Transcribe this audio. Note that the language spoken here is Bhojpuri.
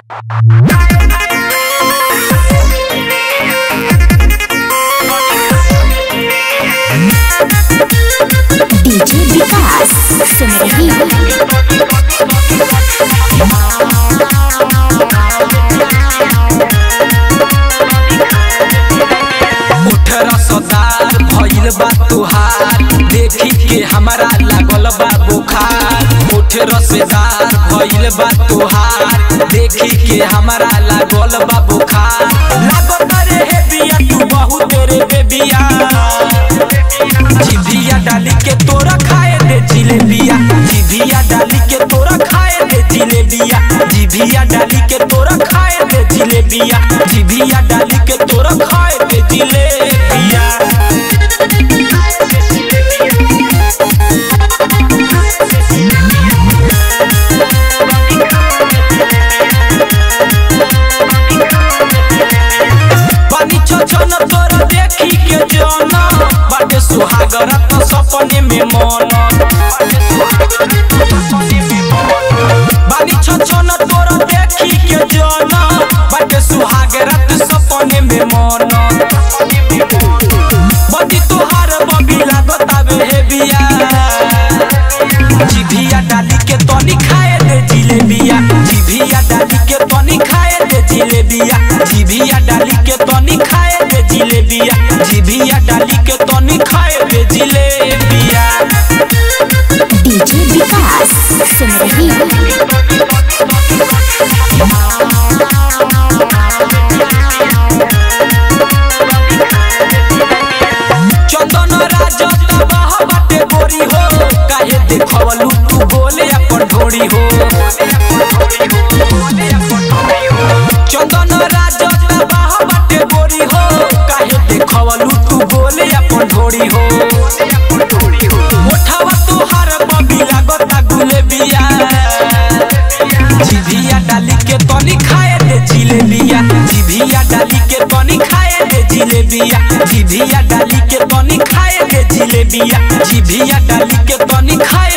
डीजे विकास सुन रही रसदार भइल बा तुहार देखी के हमारा लागल बा बुखार। उठ रसदार भइल बा तुहार देखी के हमारा लागल बा बुखार। लागत रे हे बिया तू बहुत रे बेबिया जिभिया डाली के तोरा खाए दे जिलेबिया। जिभिया डाली के तोरा खाए दे जिलेबिया। जिभिया डाली के तोरा खाए दे जिलेबिया। जिभिया डाली के तोरा खाए दे जिलेबिया। पानी छछन तोरा देखी के जाना बाटे सुहागरा तो सपने में मन। पानी छछन तोरा देखी के जाना बाटे सुहागरा तो सपने में मन। बदी तोहार बबी लागत आवे हे बिया। जिभिया डाली के तनी खाए दे जिलेबिया। जिभिया डाली के तनी खाए दे जिलेबिया। जिभिया डाली के तनी खाए दे जिलेबिया। जिभिया डाली के तनी खाए दे जिलेबिया। डीजे विकास सुन रही चंदन राजा तबाह बाटे गोरी हो काहे देखवलू तू बोले अपन ढोरी हो। चंदन राजा तबाह बाटे गोरी हो काहे देखवलू तू बोले अपन ढोरी हो। उठावा तोहार बबी लागत गुलेबिया। जिभिया डाली के तनी खाए दे जिलेबिया। जिभिया डाली के तनी खाए दे जिलेबिया। जिभिया डाली के तनी खाए दे जिलेबिया। जिभिया डाली के तनी खाए